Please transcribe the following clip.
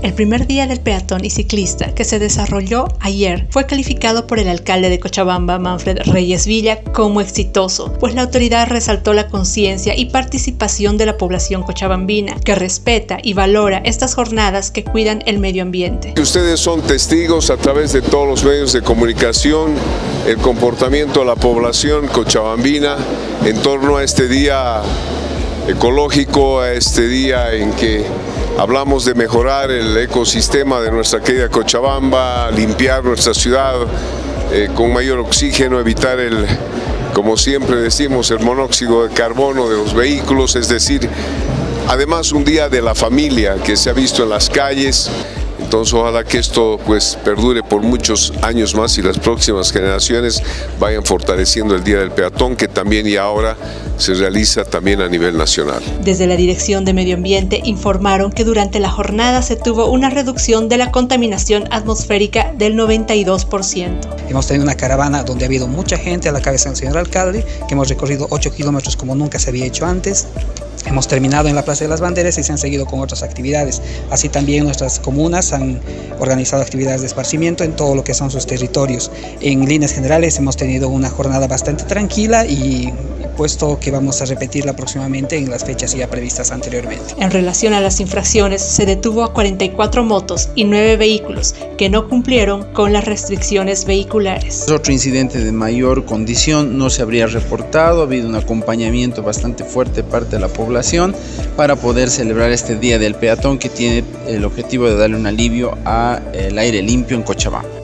El primer día del peatón y ciclista, que se desarrolló ayer, fue calificado por el alcalde de Cochabamba, Manfred Reyes Villa, como exitoso, pues la autoridad resaltó la conciencia y participación de la población cochabambina, que respeta y valora estas jornadas que cuidan el medio ambiente. Ustedes son testigos a través de todos los medios de comunicación, el comportamiento de la población cochabambina en torno a este día ecológico, a este día en que hablamos de mejorar el ecosistema de nuestra querida Cochabamba, limpiar nuestra ciudad con mayor oxígeno, evitar como siempre decimos, el monóxido de carbono de los vehículos, es decir, además un día de la familia que se ha visto en las calles. Entonces ojalá que esto pues perdure por muchos años más y las próximas generaciones vayan fortaleciendo el Día del Peatón, que también y ahora se realiza también a nivel nacional. Desde la Dirección de Medio Ambiente informaron que durante la jornada se tuvo una reducción de la contaminación atmosférica del 92%. Hemos tenido una caravana donde ha habido mucha gente a la cabeza del señor alcalde, que hemos recorrido 8 kilómetros como nunca se había hecho antes. Hemos terminado en la Plaza de las Banderas y se han seguido con otras actividades. Así también nuestras comunas han organizado actividades de esparcimiento en todo lo que son sus territorios. En líneas generales hemos tenido una jornada bastante tranquila y puesto que vamos a repetirla próximamente en las fechas ya previstas anteriormente. En relación a las infracciones, se detuvo a 44 motos y 9 vehículos que no cumplieron con las restricciones vehiculares. Otro incidente de mayor condición no se habría reportado, ha habido un acompañamiento bastante fuerte de parte de la población para poder celebrar este Día del Peatón, que tiene el objetivo de darle un alivio al aire limpio en Cochabamba.